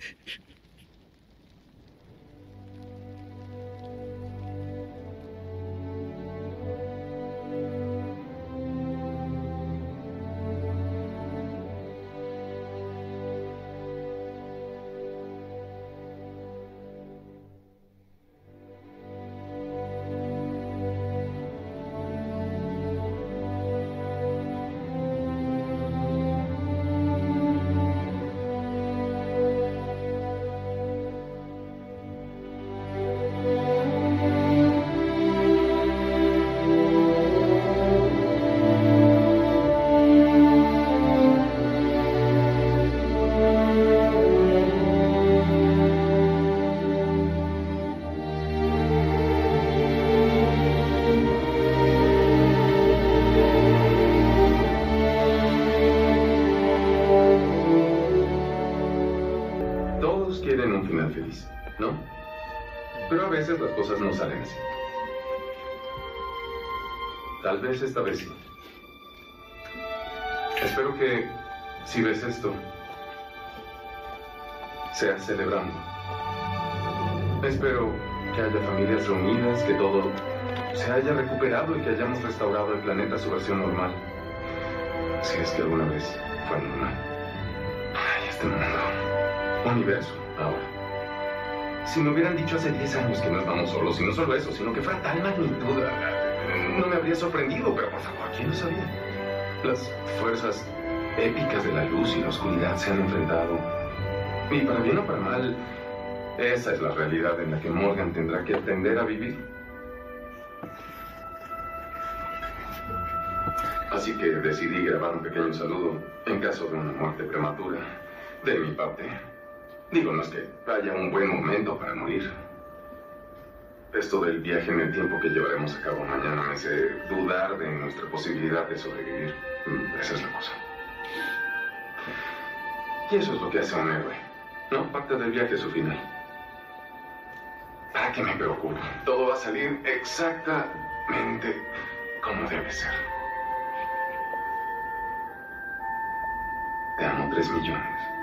Todos quieren un final feliz, ¿no? Pero a veces las cosas no salen así. Tal vez esta vez sí. Espero que, si ves esto, sea celebrando. Espero que haya familias reunidas, que todo se haya recuperado y que hayamos restaurado el planeta a su versión normal. Si es que alguna vez fue normal. Ay, este mundo. Universo, ahora. Si me hubieran dicho hace 10 años que no estamos solos, y no solo eso, sino que fuera tal magnitud, no me habría sorprendido, pero por favor, ¿quién lo sabía? Las fuerzas épicas de la luz y la oscuridad se han enfrentado. Y para bien o para mal, esa es la realidad en la que Morgan tendrá que aprender a vivir. Así que decidí grabar un pequeño saludo en caso de una muerte prematura de mi parte. Digo, no es que haya un buen momento para morir. Esto del viaje en el tiempo que llevaremos a cabo mañana me hace dudar de nuestra posibilidad de sobrevivir. Esa es la cosa. Y eso es lo que hace a un héroe, ¿no? Parte del viaje a su final. ¿Para qué me preocupo? Todo va a salir exactamente como debe ser. Te amo 3 millones.